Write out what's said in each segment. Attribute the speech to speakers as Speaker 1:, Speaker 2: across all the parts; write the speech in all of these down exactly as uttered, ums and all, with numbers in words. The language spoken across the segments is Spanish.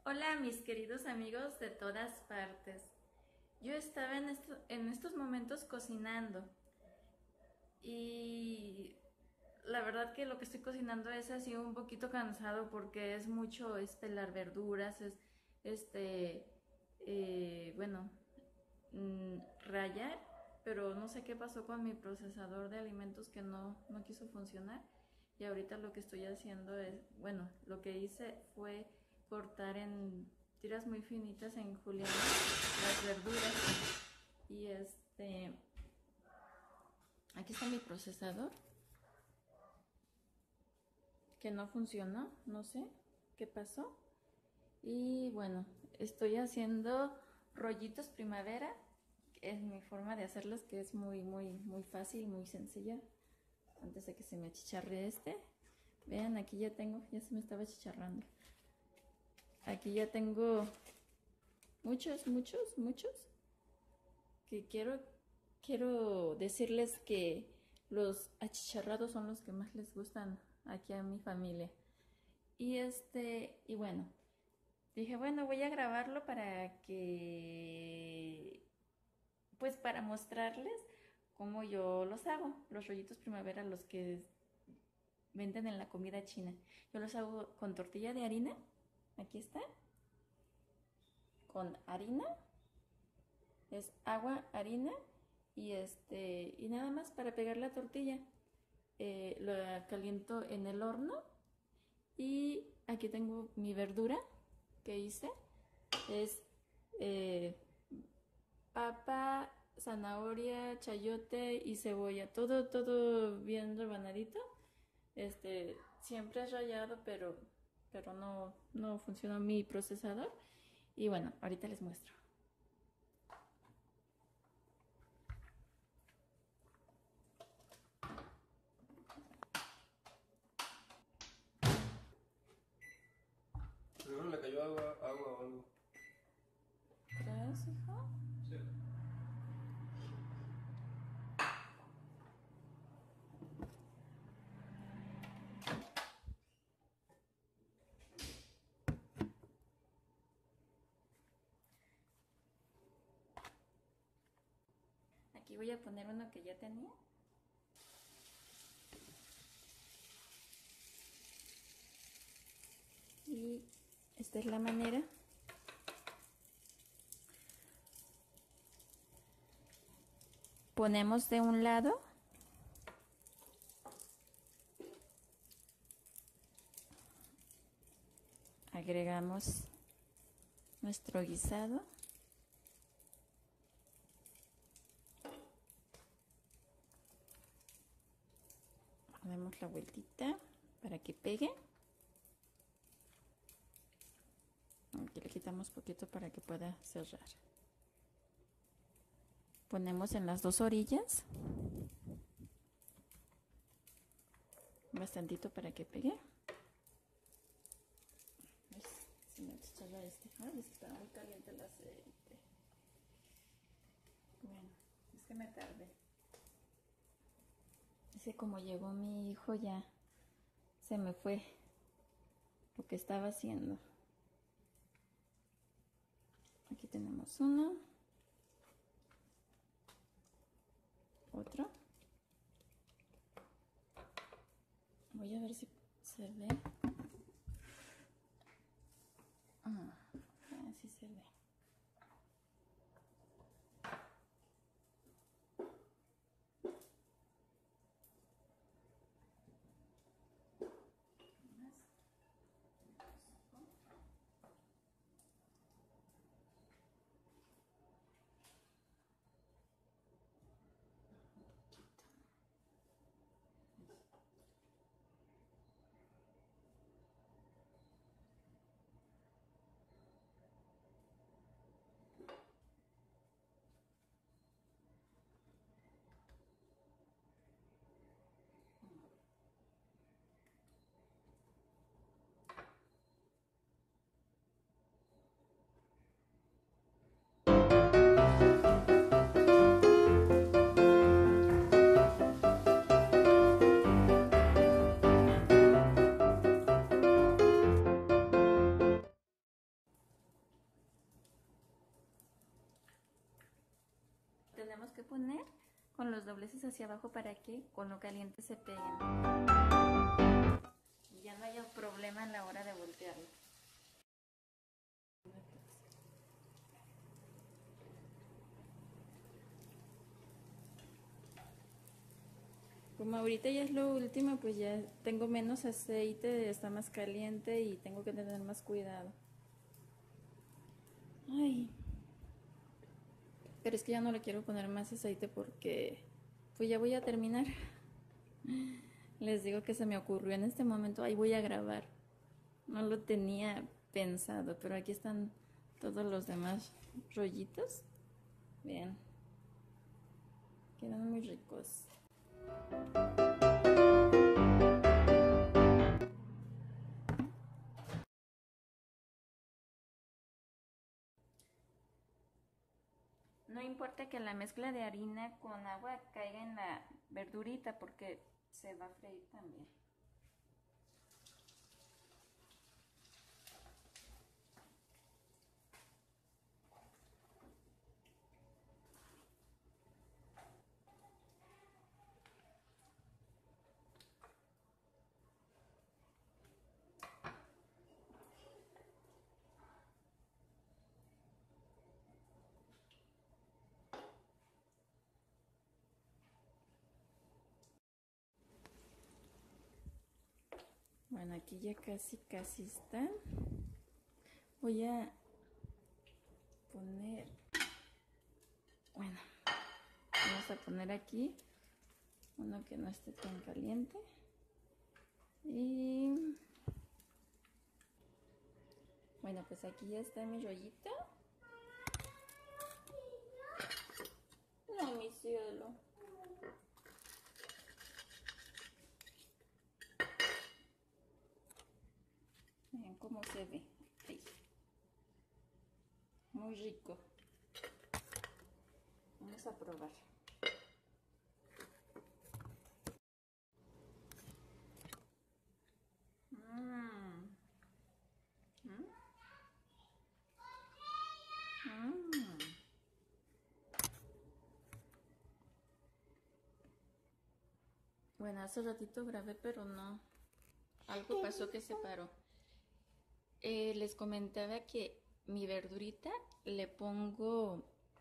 Speaker 1: Hola mis queridos amigos de todas partes. Yo estaba en, esto- en estos momentos cocinando y la verdad que lo que estoy cocinando es así un poquito cansado porque es mucho es pelar verduras, es este, eh, bueno, mm, rallar, pero no sé qué pasó con mi procesador de alimentos que no, no quiso funcionar. Y ahorita lo que estoy haciendo es, bueno, lo que hice fue cortar en tiras muy finitas en juliana las verduras. Y este, aquí está mi procesador, que no funcionó, no sé qué pasó. Y bueno, estoy haciendo rollitos primavera. Es mi forma de hacerlos, que es muy, muy, muy fácil, muy sencilla. Antes de que se me achicharre este. Vean, aquí ya tengo, ya se me estaba achicharrando. Aquí ya tengo muchos, muchos, muchos. Que quiero, quiero decirles que los achicharrados son los que más les gustan aquí a mi familia. Y este, y bueno, dije, bueno, voy a grabarlo para que, pues para mostrarles cómo yo los hago, los rollitos primavera, los que venden en la comida china. Yo los hago con tortilla de harina, aquí está, con harina, es agua, harina y este, y nada más para pegar la tortilla. Eh, lo caliento en el horno y aquí tengo mi verdura que hice, es eh, papa, zanahoria, chayote y cebolla, todo, todo bien rebanadito. Este, siempre es rallado, pero, pero no, no funciona mi procesador. Y bueno, ahorita les muestro.
Speaker 2: Seguro le cayó agua, agua o algo.
Speaker 1: ¿Tres, hijo?
Speaker 2: Sí.
Speaker 1: Aquí voy a poner uno que ya tenía. Y esta es la manera. Ponemos de un lado. Agregamos nuestro guisado. Damos la vueltita para que pegue. Aquí le quitamos poquito para que pueda cerrar. Ponemos en las dos orillas. Bastantito para que pegue. Ay, se me achicharra este. Ay, está muy caliente el aceite. Bueno, es que me tardé. Es que como llegó mi hijo ya se me fue lo que estaba haciendo. Aquí tenemos uno. Otro. Voy a ver si se ve. Ah, así se ve. que poner con los dobleces hacia abajo para que con lo caliente se peguen. Y ya no haya problema en la hora de voltearlo. Como ahorita ya es lo último, pues ya tengo menos aceite, está más caliente y tengo que tener más cuidado. Ay. Pero es que ya no le quiero poner más aceite porque pues ya voy a terminar. Les digo que se me ocurrió en este momento, ahí voy a grabar. No lo tenía pensado, pero aquí están todos los demás rollitos. Vean. Quedan muy ricos. No importa que la mezcla de harina con agua caiga en la verdurita porque se va a freír también. Bueno, aquí ya casi, casi están. Voy a poner, bueno, vamos a poner aquí uno que no esté tan caliente. Y bueno, pues aquí ya está mi rollito. No, mi cielo. Miren cómo se ve. Ahí. Muy rico. Vamos a probar. Mmm. ¿Mm? Mmm. Bueno, hace ratito grabé, pero no. Algo pasó que se paró. Eh, les comentaba que mi verdurita le pongo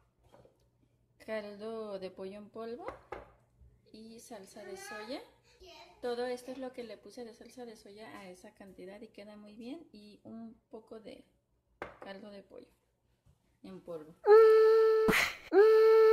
Speaker 1: caldo de pollo en polvo y salsa de soya. Todo esto es lo que le puse de salsa de soya a esa cantidad y queda muy bien. Y un poco de caldo de pollo en polvo.